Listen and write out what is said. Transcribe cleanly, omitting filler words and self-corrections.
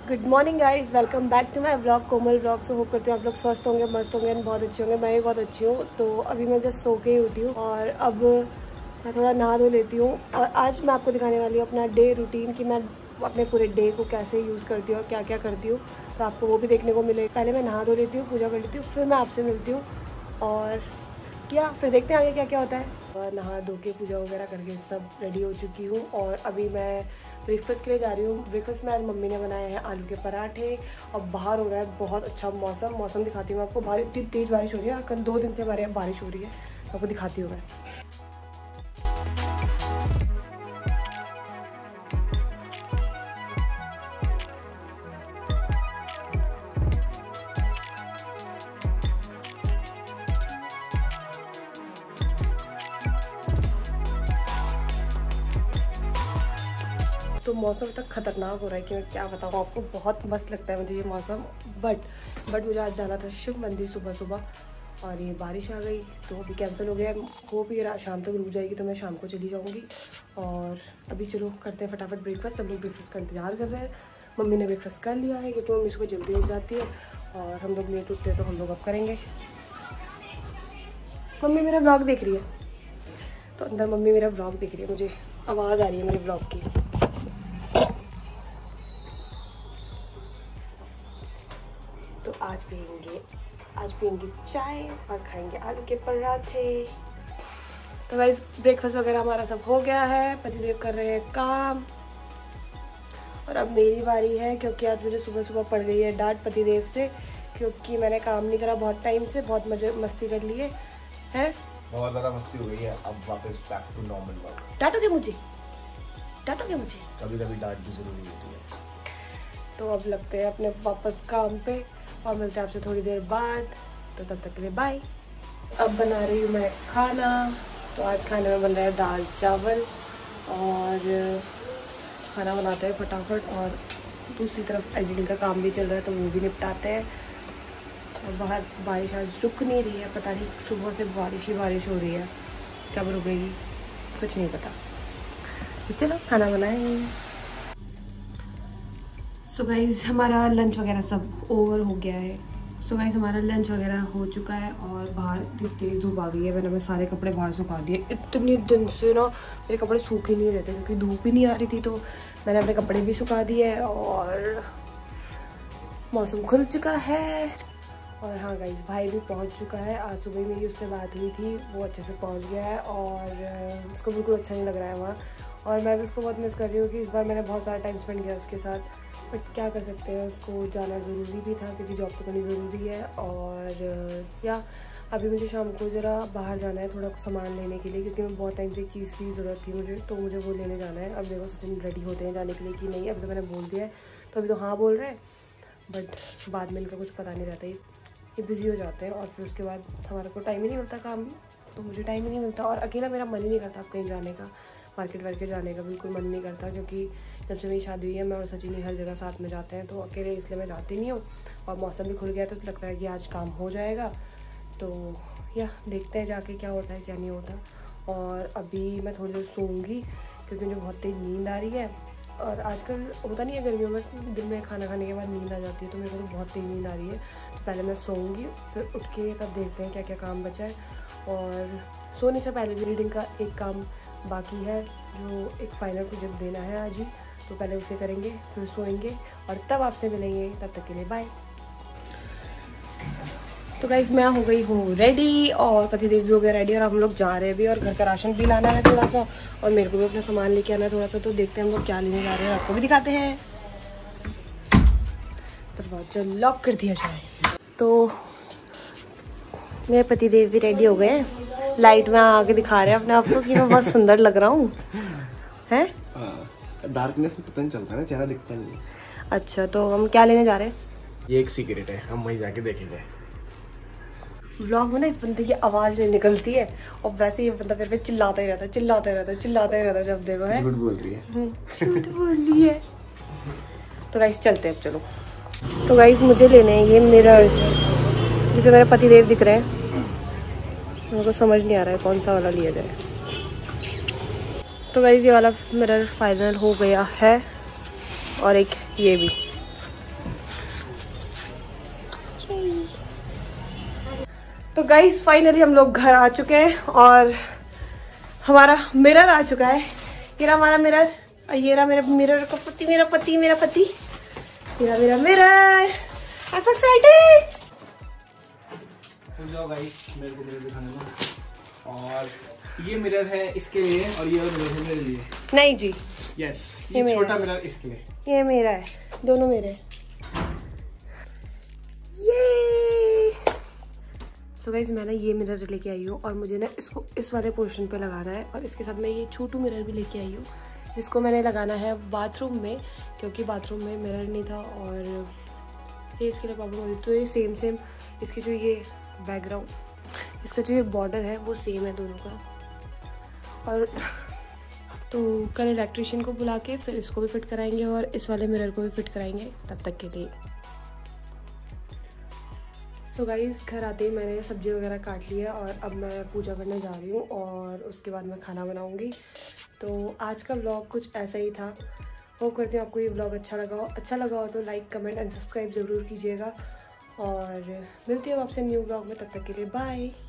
Good morning guys, welcome back to my vlog Komal vlog. So hope करती हूँ आप लोग स्वस्थ होंगे, मस्त होंगे, बहुत अच्छे होंगे। मैं भी बहुत अच्छी हूँ। तो अभी मैं जस्ट सो के ही उठी हूँ और अब मैं थोड़ा नहा धो लेती हूँ। और आज मैं आपको दिखाने वाली हूँ अपना डे रूटीन कि मैं अपने पूरे डे को कैसे यूज़ करती हूँ और क्या क्या करती हूँ। तो आपको वो भी देखने को मिलेगा। पहले मैं नहा धो लेती हूँ, पूजा कर लेती हूँ, फिर मैं आपसे मिलती हूँ और फिर देखते हैं आगे क्या क्या होता है। और नहा धो के पूजा वगैरह करके सब रेडी हो चुकी हूँ और अभी मैं ब्रेकफास्ट के लिए जा रही हूँ। ब्रेकफास्ट में आज मम्मी ने बनाए हैं आलू के पराठे और बाहर हो रहा है बहुत अच्छा मौसम दिखाती हूँ आपको। बाहर इतनी तेज़ बारिश हो रही है, कल 2 दिन से हमारे यहाँ बारिश हो रही है, आपको दिखाती हूँ मैं। तो मौसम तक खतरनाक हो रहा है कि मैं क्या बताऊँ आपको। बहुत मस्त लगता है मुझे ये मौसम। बट मुझे आज जाना था शिव मंदिर सुबह और ये बारिश आ गई तो अभी कैंसिल हो गया। वो भी शाम तक रुक जाएगी तो मैं शाम को चली जाऊँगी। और अभी चलो करते हैं फटाफट ब्रेकफास्ट। सब लोग ब्रेकफास्ट का इंतजार कर रहे हैं। मम्मी ने ब्रेकफास्ट कर लिया है क्योंकि मम्मी सुबह जल्दी उठ जाती है और हम लोग लेट उठते हैं तो हम लोग अब करेंगे। मम्मी मेरा व्लॉग देख रही है, तो अंदर मम्मी मेरा व्लॉग देख रही है, मुझे आवाज़ आ रही है मेरे व्लॉग की। तो आज पियेंगे चाय और खाएंगे आलू के पराठे। तो भाई ब्रेकफास्ट वगैरह हमारा सब हो गया है। पतिदेव कर रहे हैं काम और अब मेरी बारी है क्योंकि आज मुझे सुबह पड़ गई है डांट पतिदेव से क्योंकि मैंने काम नहीं करा बहुत टाइम से। बहुत मस्ती कर लिए हैं, बहुत ज़्यादा मस्ती हो गई है। अब वापस बैक टू नॉर्मल वर्क। डांटोगे मुझे कभी कभी डांट भी जरूरी होती है। तो अब लगते हैं अपने वापस काम पे और मिलते हैं आपसे थोड़ी देर बाद। तो तब तक के लिए बाय। अब बना रही हूँ मैं खाना। तो आज खाने में बन रहा है दाल चावल और खाना बनाते हैं फटाफट। और दूसरी तरफ एडिटिंग का काम भी चल रहा है तो वो भी निपटाते हैं। और बाहर बारिश आज रुक नहीं रही है, पता नहीं सुबह से बारिश हो रही है, कब रुकेगी कुछ नहीं पता। तो चलो खाना बनाएं। सो गाइस हमारा लंच वगैरह सब ओवर हो गया है। हमारा लंच वगैरह हो चुका है और बाहर तेज धूप आ गई है। मैंने सारे कपड़े बाहर सुखा दिए। इतने दिन से ना मेरे कपड़े सूखे नहीं रहते क्योंकि धूप ही नहीं आ रही थी, तो मैंने अपने कपड़े भी सुखा दिए और मौसम खुल चुका है। और हाँ गाइस भाई भी पहुंच चुका है। आज सुबह मेरी उससे बात हुई थी, वो अच्छे से पहुंच गया है और उसको बिल्कुल अच्छा नहीं लग रहा है वहाँ। और मैं भी उसको बहुत मिस कर रही हूँ कि इस बार मैंने बहुत सारा टाइम स्पेंड किया उसके साथ। बट क्या कर सकते हैं, उसको जाना ज़रूरी भी था क्योंकि जॉब तो करनी ज़रूरी है। और अभी मुझे शाम को ज़रा बाहर जाना है थोड़ा सामान लेने के लिए क्योंकि मैं बहुत टाइम से एक चीज़ की ज़रूरत थी मुझे, तो मुझे वो लेने जाना है। अब देखो सचिन रेडी होते हैं जाने के लिए कि नहीं। अभी तो मैंने बोल दिया है तो अभी तो हाँ बोल रहे हैं, बट बाद में इनका कुछ पता नहीं रहता। ये बिज़ी हो जाते हैं और फिर उसके बाद हमारे को टाइम ही नहीं मिलता काम, तो मुझे टाइम ही नहीं मिलता। और अकेला मेरा मन ही नहीं करता अब कहीं जाने का, मार्केट जाने का बिल्कुल मन नहीं करता क्योंकि जब से मेरी शादी हुई है मैं और सचिन ही हर जगह साथ में जाते हैं, तो अकेले इसलिए मैं जाती नहीं हूँ। और मौसम भी खुल गया तो लगता है कि आज काम हो जाएगा। तो देखते हैं जाके क्या होता है क्या नहीं होता। और अभी मैं थोड़ी देर सोऊंगी क्योंकि मुझे बहुत तेज़ नींद आ रही है। और आजकल होता नहीं है गर्मियों में दिन में खाना खाने के बाद नींद आ जाती है, तो मेरे को तो बहुत तेज़ नींद आ रही है। तो पहले मैं सोऊंगी, फिर उठ के तब देखते हैं क्या क्या काम बचा है। और सोने से पहले भी रीडिंग का एक काम बाकी है जो एक फाइनल प्रोजेक्ट देना है आज ही, तो पहले उसे करेंगे फिर सोएंगे और तब आपसे मिलेंगे। तब तक के लिए बाय। तो गाइस मैं हो गई हूँ रेडी और पतिदेव भी हो गया रेडी और हम लोग जा रहे हैं भी। और घर का राशन भी लाना है थोड़ा सा और मेरे को भी अपना सामान लेके आना है थोड़ा सा, तो देखते हैं हम लोग क्या लेने जा रहे हैं, आपको भी दिखाते हैं। दरवाजा लॉक कर दिया जाए। तो मेरे पतिदेव भी रेडी हो गए हैं। लाइट में आके दिखा रहे हैं अपने आप को कि मैं बहुत सुंदर लग रहा हूँ। हैं? डार्कनेस में पता नहीं चलता ना, चेहरा दिखता नहीं है। अच्छा तो हम क्या लेने जा रहे हैं? ये एक सीक्रेट है, हम वहीं जाके देखेंगे। व्लॉग में ना इस बंदे की आवाज़ नहीं निकलती है और वैसे ये बंदा मेरे पे चिल्लाता ही रहता है जब देखो है। झूठ बोल रही है। झूठ बोल रही है। तो गाइस चलते हैं अब, चलो। तो गाइस मुझे लेने हैं ये मिरर्स जिसे मेरे पतिदेव दिख रहे हैं। मेरे को समझ नहीं आ रहा है कौन सा वाला लिया जाए। तो गाइस ये वाला मिरर फाइनल हो गया है और एक ये भी। तो गाइस फाइनली हम लोग घर आ चुके हैं और हमारा मिरर आ चुका है। ये रहा हमारा मिरर और ये रहा मेरा मिरर का पति, मेरा पति, मेरा पति, मेरा मिरर। I'm so excited। जाओ गाइस, मेरे को मिरर दिखाने दो। और ये मिरर है इसके लिए और ये मिरर है मेरे लिए। नहीं जी, यस, ये छोटा मिरर इसके लिए, ये मेरा है, दोनों मेरे। ये सो गाइस मैंने ये मिरर लेके आई हूँ और मुझे ना इसको इस वाले पोर्शन पे लगाना है और इसके साथ मैं ये छोटू मिरर भी लेके आई हूँ जिसको मैंने लगाना है बाथरूम में, क्योंकि बाथरूम में मिरर नहीं था और ये इसके लिए प्रॉब्लम होती। तो ये सेम इसकी जो ये बैकग्राउंड, इसका जो ये बॉर्डर है वो सेम है दोनों का। और तो कल इलेक्ट्रिशियन को बुला के फिर इसको भी फिट कराएंगे और इस वाले मिरर को भी फिट कराएंगे तब तक के लिए। सो गाइस घर आते ही मैंने सब्जी वगैरह काट ली है और अब मैं पूजा करने जा रही हूँ और उसके बाद मैं खाना बनाऊँगी। तो आज का व्लॉग कुछ ऐसा ही था। होप करती हूँ आपको ये व्लॉग अच्छा लगा हो तो लाइक, कमेंट एंड सब्सक्राइब ज़रूर कीजिएगा और मिलती हूँ आपसे न्यू व्लॉग में। तब तक के लिए बाय।